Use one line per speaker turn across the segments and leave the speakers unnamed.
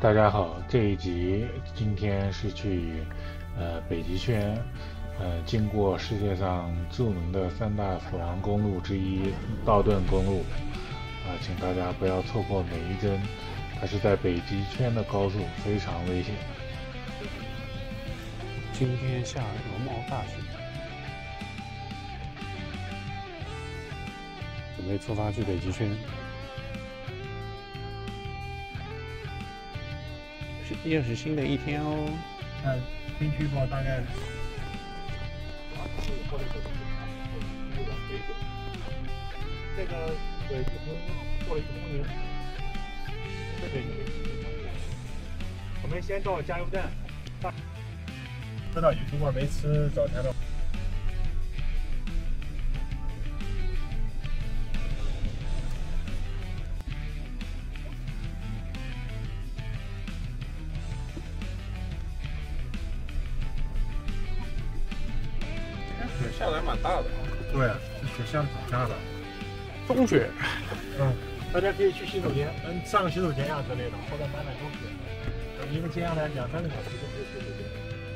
大家好，这一集今天是去北极圈，经过世界上著名的三大死亡公路之一道顿公路，请大家不要错过每一帧，它是在北极圈的高速，非常危险。
今天下鹅毛大雪，准备出发去北极圈。又是新的一天哦。
天气预报大概。这个水就过了1公里。对。我们先到加油站。知道如果没吃早餐的。
雪下的还蛮大的。
对，这雪下的挺大的。
冬雪。
大家可以去洗手间，上个洗手间呀之类的，或者买东西。因为接下来2-3个小时都可以洗手间。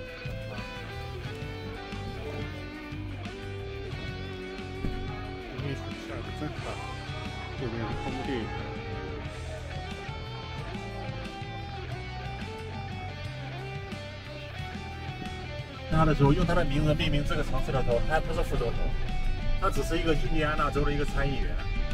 这边雪下的真大，这边是空地。
他的时候用他的名字命名这个城市的时候，他还不是副总统，他只是一个印第安纳州的一个参议员。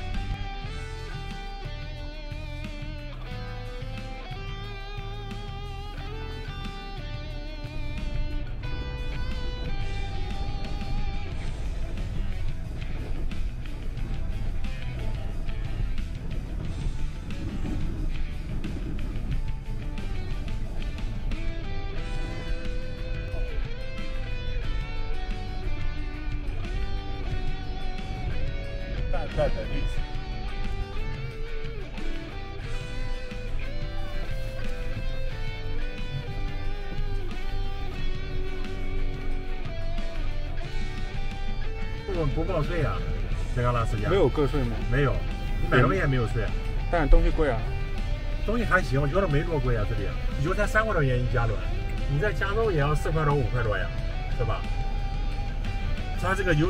淡的绿色。我们不报税啊，在阿拉斯加
没有个税吗？
没有，你买东西也没有税。
但是东西贵啊。
东西还行，我觉得没多贵啊，这里油才3块多钱1加仑，你在加州也要4块多5块多呀，是吧？它这个油。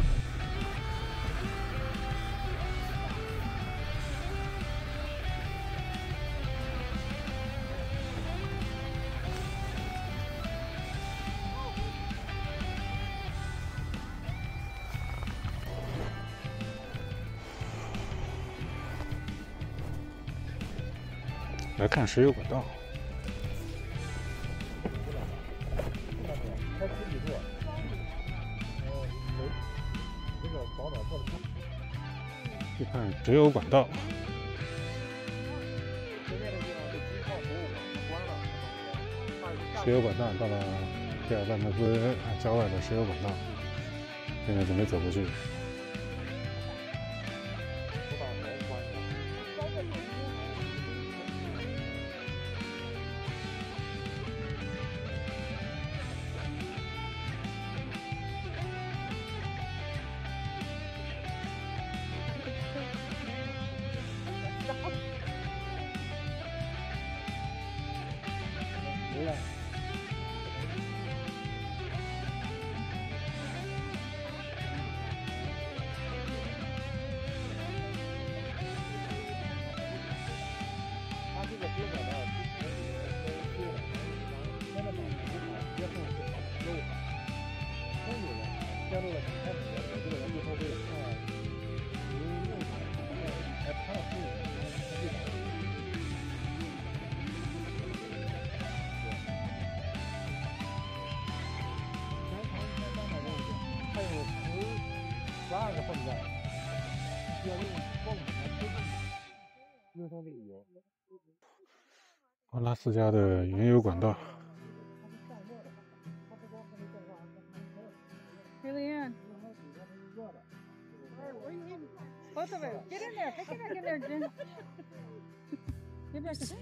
来看石油管道。去看石油管道。石油管道到了第尔半特斯郊外的石油管道，现在准备走过去。
12个泵站，需要用泵来推动运送这个油。
阿拉斯加的原油管道。
Julianne. Both of us. Get in there. Take it back in there, Jen. Get back in.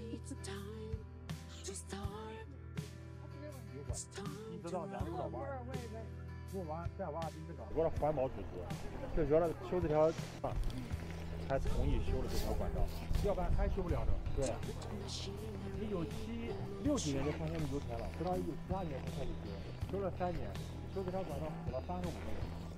你知道咱们老玩不玩再挖冰这个，为了环保组织，就觉得修这条才同意修了这条管道，要不然还修不了的。对，你有期 60年就发现油田了，直到92年才开始修，修了3年，修这条管道死了3个5个人。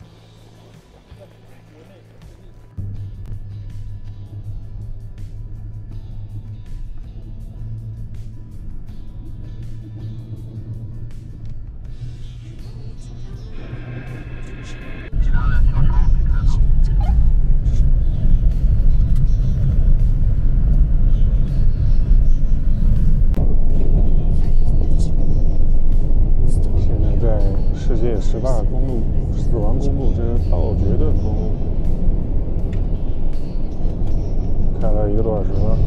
世界18公路死亡公路之道觉顿公路，开了1个多小时了。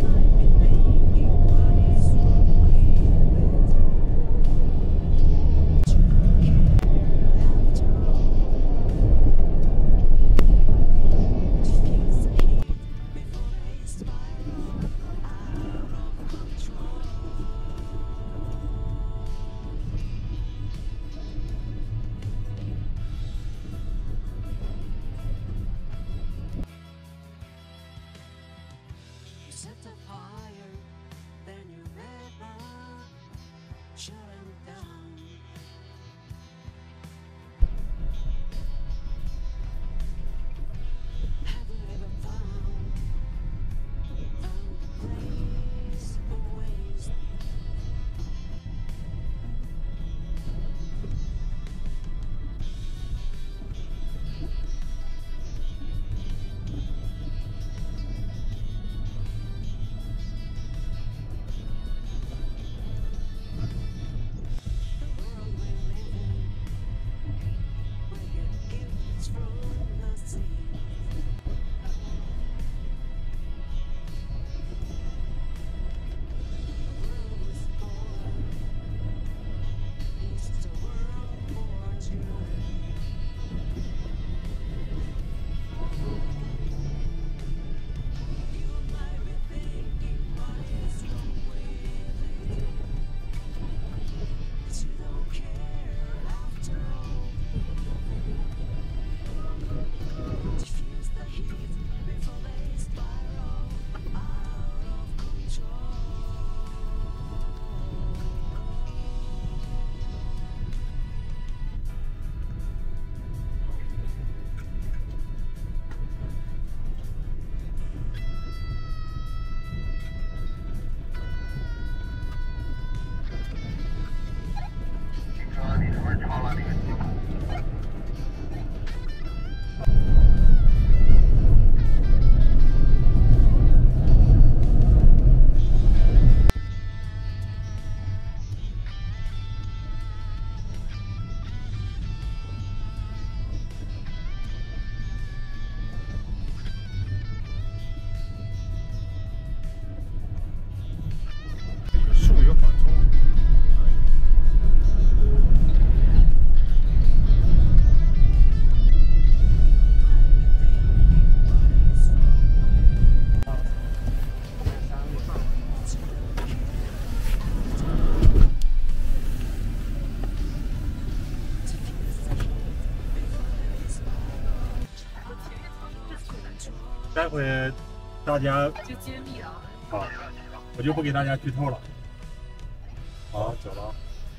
待会大家
就揭秘了。
好，我就不给大家剧透了。好，走了。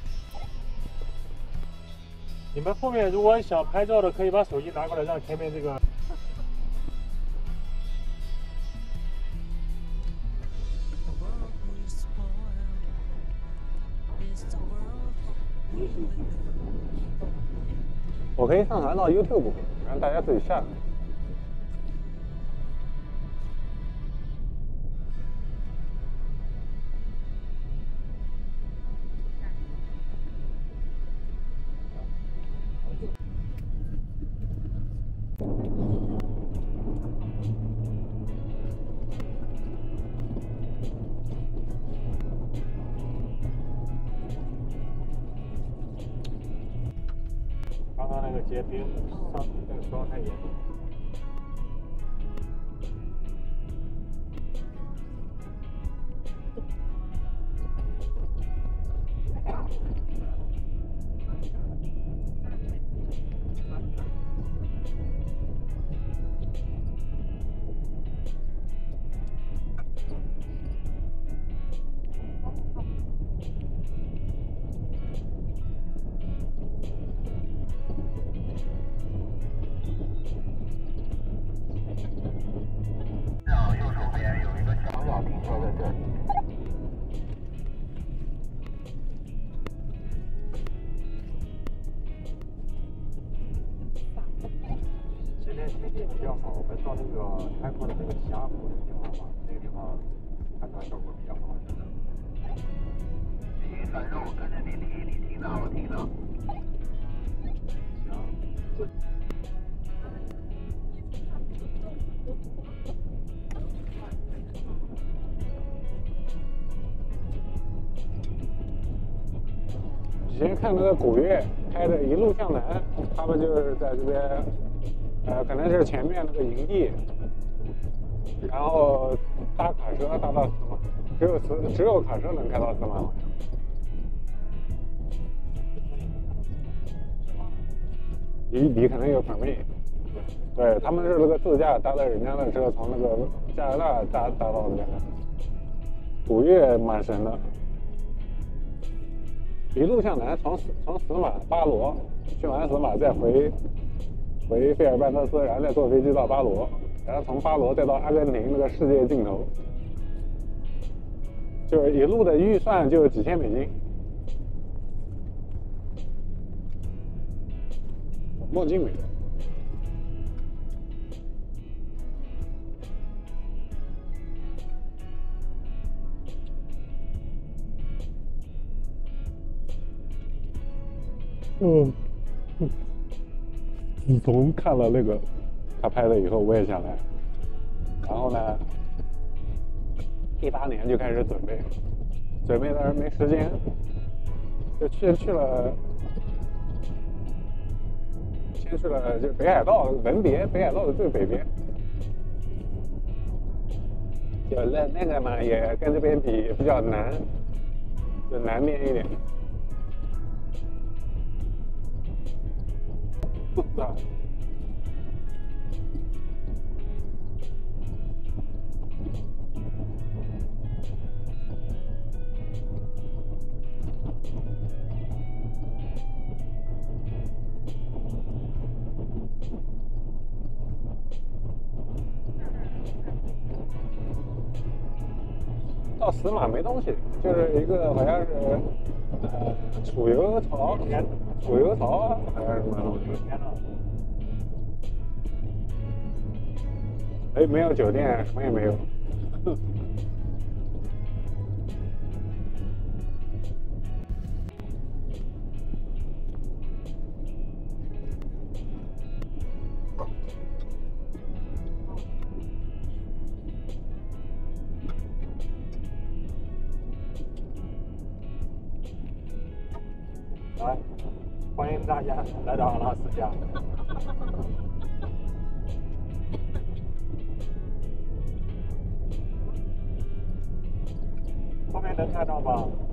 你们后面如果想拍照的，可以把手机拿过来，让前面这个。
我可以上传到 YouTube， 让大家自己下。
刚刚那个结冰上那个霜太严重。 到那个开阔的那个峡谷的地方嘛，那个地方看它效果比较好，真的。
三肉跟着你提，你听到我听到。
行，这。
以前看那个古月开的一路向南，他们就是在这边，可能是前面那个营地，然后搭卡车搭到司马，只有卡车能开到司马好像。你可能有permit，对，他们是那个自驾搭的人家的车，从那个加拿大搭到那边的。古月蛮神的。一路向南，从司马巴罗，去完司马再回费尔班特斯，然后再坐飞机到巴罗，然后从巴罗再到阿根廷那个世界尽头，就是一路的预算就几千美金。墨镜没有。自从看了那个他拍的以后，我也想来。然后呢，18年就开始准备，但是没时间，就先去了就北海道文别，北海道的最北边。就那个嘛，也跟这边比比较难，就南边一点。啊。到司马没东西，就是一个好像是储油槽好像是什么东西。没有酒店，什么也没有。
来，欢迎大家来到阿拉斯加。后面能看到吗？